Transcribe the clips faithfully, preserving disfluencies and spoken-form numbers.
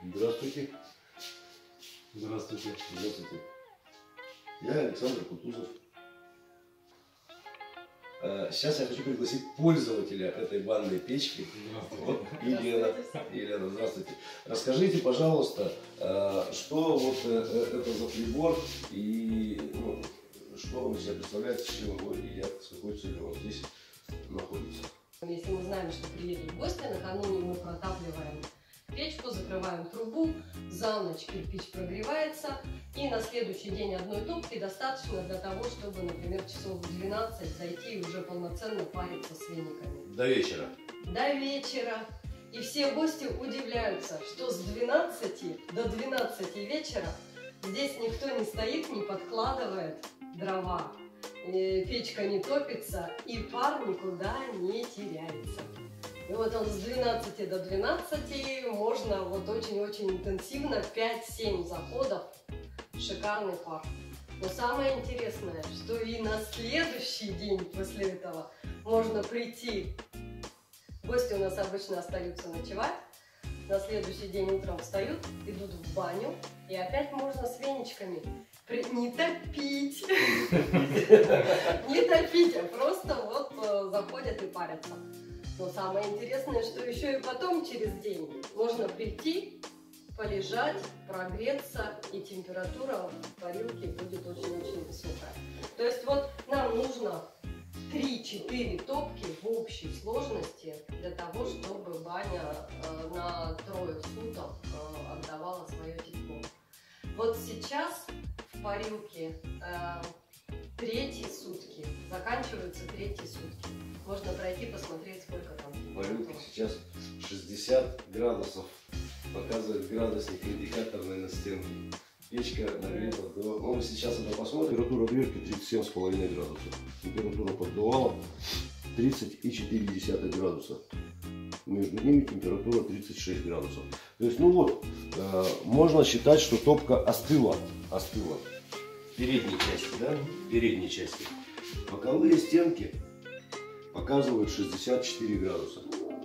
Здравствуйте. Здравствуйте. Здравствуйте. Я Александр Кутузов. Сейчас я хочу пригласить пользователя этой банной печки. Вот Елена. Елена, здравствуйте. Расскажите, пожалуйста, что вот это за прибор и ну, что он из себя представляет, с чем его едят, с какой целью он здесь находится. Если мы знаем, что приедут гости, накануне мы протапливаем печку, закрываем трубу, за ночь кирпич прогревается, и на следующий день одной топки достаточно для того, чтобы, например, часов в двенадцать зайти и уже полноценно париться с вениками. До вечера? До вечера. И все гости удивляются, что с двенадцати до двенадцати вечера здесь никто не стоит, не подкладывает дрова. Печка не топится, и пар никуда не теряется. И вот он с двенадцати до двенадцати можно вот очень-очень интенсивно, пять-семь заходов, шикарный пар. Но самое интересное, что и на следующий день после этого можно прийти. Гости у нас обычно остаются ночевать, на следующий день утром встают, идут в баню, и опять можно с веничками не топить, не топить, а просто вот заходят и парятся. Но самое интересное, что еще и потом, через день, можно прийти, полежать, прогреться, и температура в парилке будет очень-очень высокая. То есть вот нам нужно три-четыре топки в общей сложности для того, чтобы баня э, на трое суток э, отдавала свое тепло. Вот сейчас в парилке э, третьи сутки, заканчиваются третьи сутки. Можно пройти, посмотреть, сколько там. В парилке сейчас шестьдесят градусов, показывает градусник индикаторный на стенке. Печка нагрета до... Ну, мы сейчас это посмотрим. Температура дверки тридцать семь с половиной градусов. Температура поддувала тридцать и четыре десятых градуса. Между ними температура тридцать шесть градусов. То есть, ну вот, э, можно считать, что топка остыла. Остыла. В передней части, да? В передней части. Боковые стенки показывают шестьдесят четыре градуса.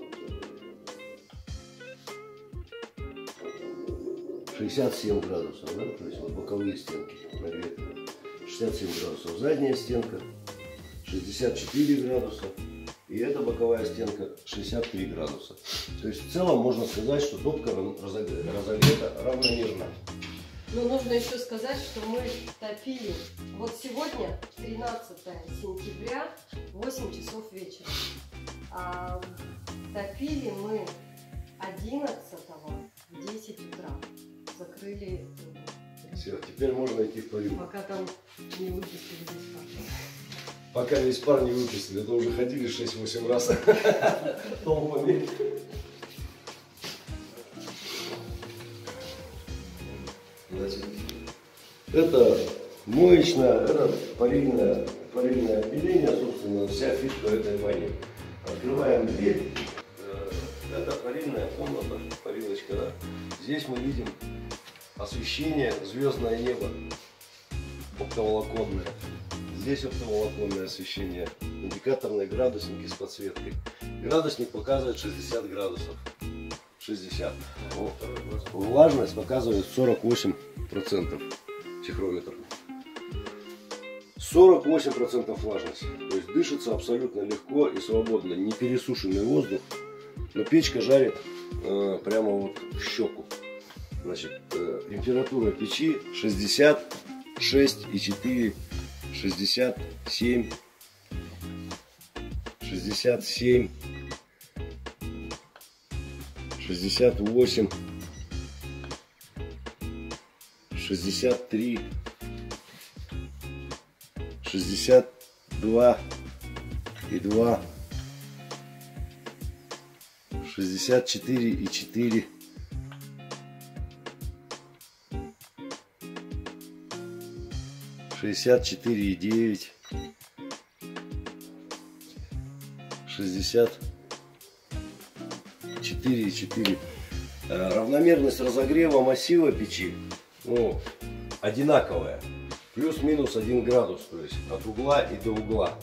шестьдесят семь градусов, да? То есть вот боковые стенки нагреты. шестьдесят семь градусов. Задняя стенка шестьдесят четыре градуса. И эта боковая стенка шестьдесят три градуса. То есть в целом можно сказать, что топка разогрета равномерно. Но нужно еще сказать, что мы топили. Вот сегодня тринадцатое сентября, восемь часов вечера. А топили мы одиннадцатого в десять утра. Закрыли. Все, теперь можно идти в парилку. Пока там не выпустили весь пар. Пока весь пар не выпустили, то уже ходили шесть-восемь раз толпами. Значит, это моечное, это парильное, парильное отделение, собственно, вся фишка этой бани. Открываем дверь. Это парильная комната, парилочка, да. Здесь мы видим освещение, звездное небо, оптоволоконное. Здесь оптоволоконное освещение, индикаторные градусники с подсветкой. Градусник показывает шестьдесят градусов. шестьдесят. Влажность показывает сорок восемь процентов. Тихрометр. сорок восемь процентов влажность. То есть дышится абсолютно легко и свободно. Не пересушенный воздух. Но печка жарит э, прямо вот в щеку. Значит, э, температура печи шестьдесят шесть и четыре, шестьдесят семь, шестьдесят семь, шестьдесят восемь, шестьдесят три, шестьдесят два и два, шестьдесят четыре и четыре, шестьдесят четыре и девять, шестьдесят четыре и четыре. Равномерность разогрева массива печи, ну, одинаковая, плюс-минус один градус, то есть от угла и до угла.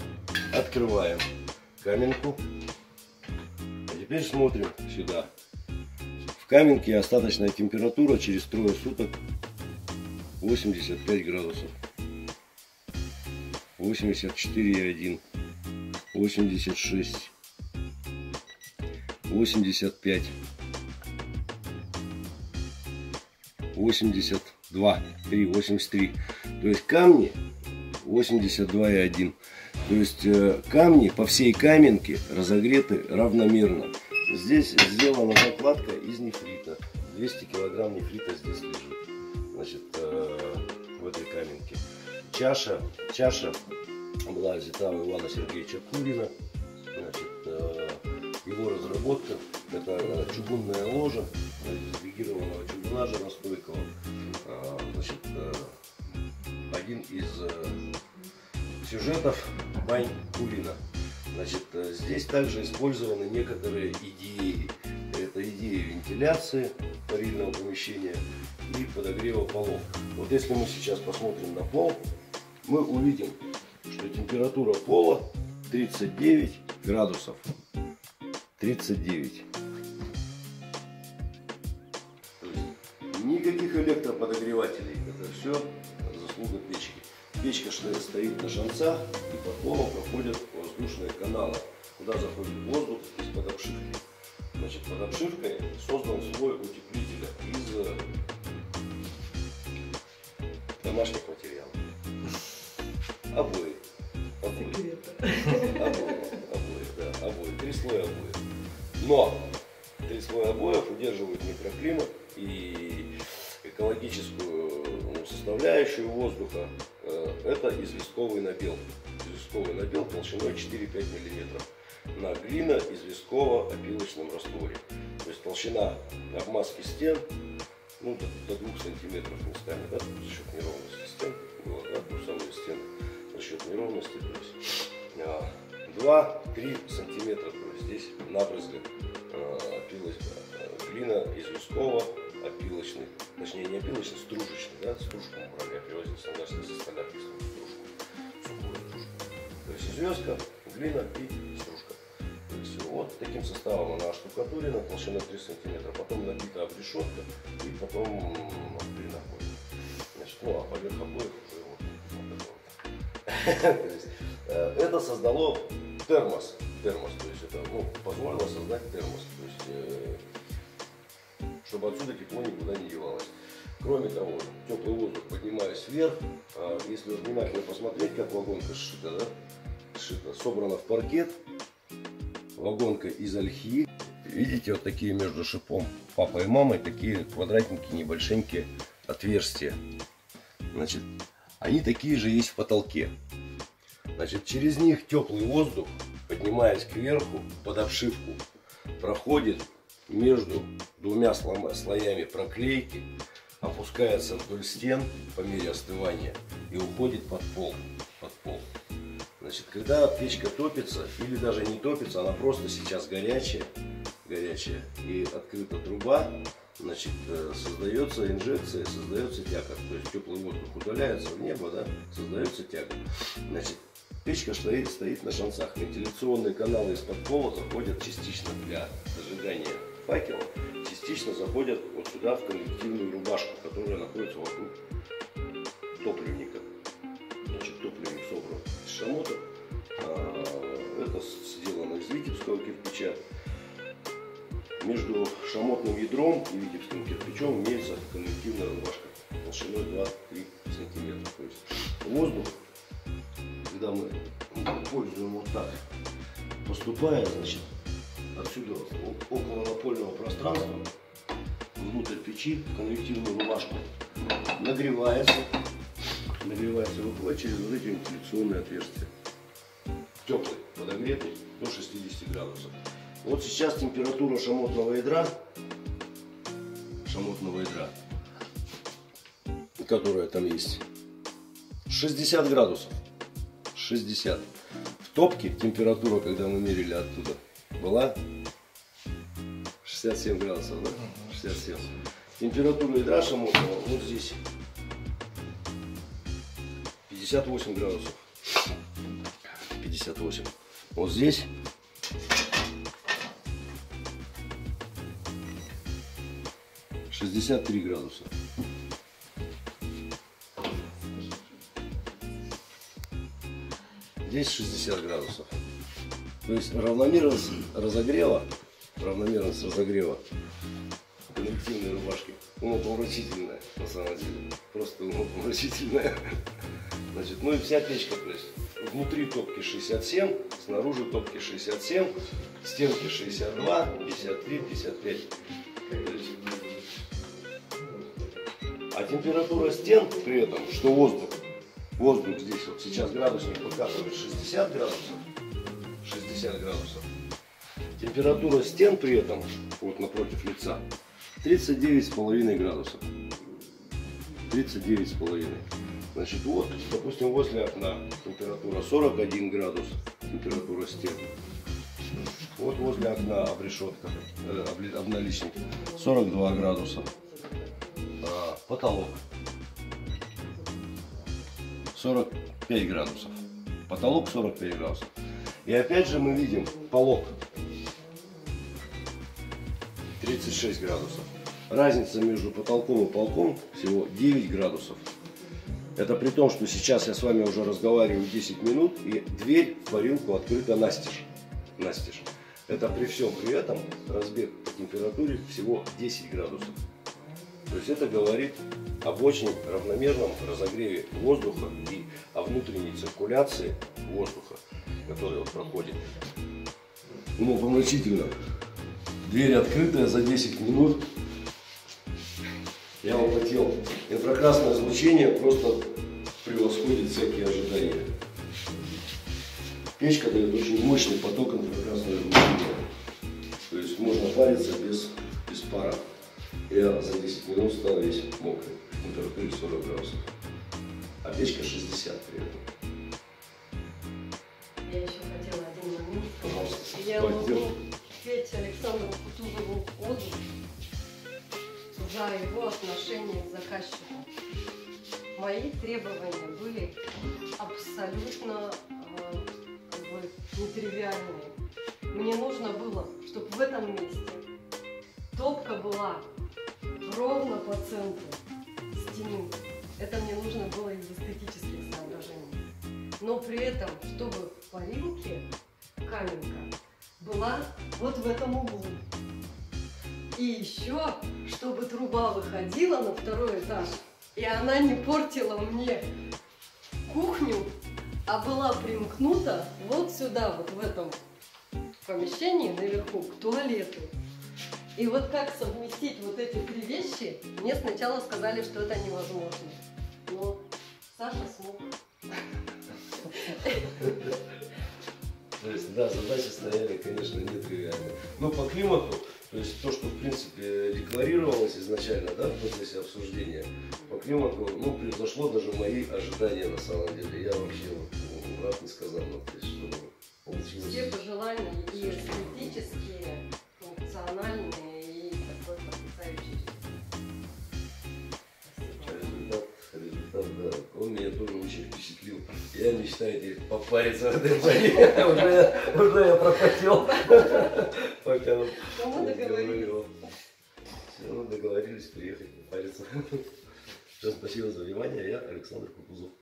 Открываем каменку. А теперь смотрим сюда. В каменке остаточная температура через трое суток восемьдесят пять градусов. восемьдесят четыре и один. восемьдесят шесть. восемьдесят пять. восемьдесят два. три. восемьдесят три. То есть камни восемьдесят два и один. То есть э, камни по всей каменке разогреты равномерно. Здесь сделана закладка из нефрита. двести килограмм нефрита здесь лежит. Значит, э, в этой каменке. Чаша, чаша была взята у Ивана Сергеевича Курина. Значит, э, его разработка. Это э, чугунная ложа из легированного чугуна настойкого. Э, значит, э, один из э, сюжетов бань Курина. Значит, здесь также использованы некоторые идеи. Это идеи вентиляции парильного помещения и подогрева полов. Вот если мы сейчас посмотрим на пол, мы увидим, что температура пола тридцать девять градусов. тридцать девять. То есть никаких электроподогревателей. Это все заслуга печки. Печка стоит на шанцах, и по полу проходят воздушные каналы, куда заходит воздух из-под обшивки. Значит, под обшивкой создан слой утеплителя из домашних материалов. Обои. Обои. Обои. Обои, да, обои. Три слоя обоев. Но три слоя обоев удерживают микроклимат и экологическую составляющую воздуха. Это известковый набел. Известковый набел толщиной четыре-пять миллиметров. На глино-известково-опилочном растворе. То есть толщина обмазки стен ну, до, до двух сантиметров местами, да, за счет неровности стен. Было, да, самые стены за счет неровности. То есть два-три сантиметра. То есть здесь набрызга опилоч, глина известково опилочный, точнее не опилочный, стружечный, да, стружку мы брали, я привозил стандартно со столярки, стружку, сухую стружку. То есть известка, глина и стружка. То есть вот таким составом она оштукатурена, толщина три сантиметра, потом набита обрешетка и потом глина ходит. Значит, ну а поверх обоих уже вот, вот это вот. Это создало термос, термос, то есть это ну, позволило создать термос. То есть, чтобы отсюда тепло никуда не девалось. Кроме того, теплый воздух, поднимаясь вверх, если вот внимательно посмотреть, как вагонка сшита, да? Сшита, собрана в паркет, вагонка из ольхи. Видите, вот такие между шипом папа и мамой, такие квадратненькие, небольшенькие отверстия. Значит, они такие же есть в потолке. Значит, через них теплый воздух, поднимаясь кверху, под обшивку, проходит между двумя слоями проклейки, опускается вдоль стен по мере остывания и уходит под пол. Под пол. Значит, когда печка топится или даже не топится, она просто сейчас горячая, горячая и открыта труба, значит, создается инжекция, создается тяга. То есть теплый воздух удаляется в небо, да, создается тяга. Значит, печка стоит, стоит на шанцах. Вентиляционные каналы из-под пола заходят частично для зажигания факела, частично заходят вот сюда в конвективную рубашку, которая находится вокруг топливника. Значит, топливник собран из шамота. Это сделано из витебского кирпича. Между шамотным ядром и витебским кирпичом имеется конвективная рубашка толщиной два-три сантиметра. То есть воздух, когда мы используем вот так, поступая, значит, отсюда около напольного пространства внутрь печи в конвективную рубашку нагревается, нагревается, выходит через вот эти вентиляционные отверстия. Теплый, подогретый до шестидесяти градусов. Вот сейчас температура шамотного ядра, шамотного ядра, которая там есть, шестьдесят градусов. шестьдесят. В топке температура, когда мы мерили оттуда, была шестьдесят семь градусов, да? шестьдесят семь. Температура ядра шамотного вот здесь пятьдесят восемь градусов. пятьдесят восемь. Вот здесь шестьдесят три градуса. Здесь шестьдесят градусов. То есть равномерность разогрева, равномерность разогрева коллективной рубашки умопомрачительная, на самом деле. Просто умопомрачительная. Значит, ну и вся печка, то есть внутри топки шестьдесят семь, снаружи топки шестьдесят семь, стенки шестьдесят два, пятьдесят три, пятьдесят пять. А температура стен при этом, что воздух, воздух здесь вот сейчас градусник показывает шестьдесят градусов, шестьдесят градусов. Температура стен при этом, вот напротив лица, тридцать девять с половиной градусов. тридцать девять с половиной. Значит, вот, допустим, возле окна температура сорок один градус, температура стен. Вот возле окна обрешетка, э, обналичник, сорок два градуса. А, потолок сорок пять градусов. Потолок сорок пять градусов. И опять же мы видим полог тридцать шесть градусов. Разница между потолком и полком всего девять градусов. Это при том, что сейчас я с вами уже разговариваю десять минут, и дверь в парилку открыта настежь. Настежь. Это при всем при этом разбег по температуре всего десять градусов. То есть это говорит об очень равномерном разогреве воздуха и о внутренней циркуляции воздуха, которая вот проходит. Ну, помрачительно. Дверь открытая за десять минут. Я вам хотел. Инфракрасное излучение просто превосходит всякие ожидания. Печка дает очень мощный поток инфракрасного излучения. То есть можно париться без, без пара. Я за десять минут стал весь мокрый. Температура сорок градусов. А печка шестьдесят при этом. Я еще хотела один момент. Пожалуйста. Я могу петь Александру Кутузову оду за его отношение к заказчику. Мои требования были абсолютно э, как бы, нетривиальные. Мне нужно было, чтобы в этом месте топка была ровно по центру стены. Это мне нужно было из эстетических соображений. Но при этом, чтобы в парилке каменка была вот в этом углу. И еще, чтобы труба выходила на второй этаж, и она не портила мне кухню, а была примкнута вот сюда, вот в этом помещении наверху, к туалету. И вот как совместить вот эти три вещи, мне сначала сказали, что это невозможно. Но Саша смог. То есть, да, задачи стояли, конечно, нетривиальные. Но по климату, то есть то, что в принципе декларировалось изначально, да, в процессе обсуждения, по климату, ну, превзошло даже мои ожидания на самом деле. Я вообще вот, ну, рад несказанно, то есть, что получилось. Все пожелания и эстетические, функциональные и такой потрясающий. Результат, результат, да. Он меня тоже очень впечатлил. Я мечтаю попариться в этой паре. Уже, уже я пропотел. Пока мы договорились. Все, мы договорились приехать попариться. Всем спасибо за внимание. Я Александр Кутузов.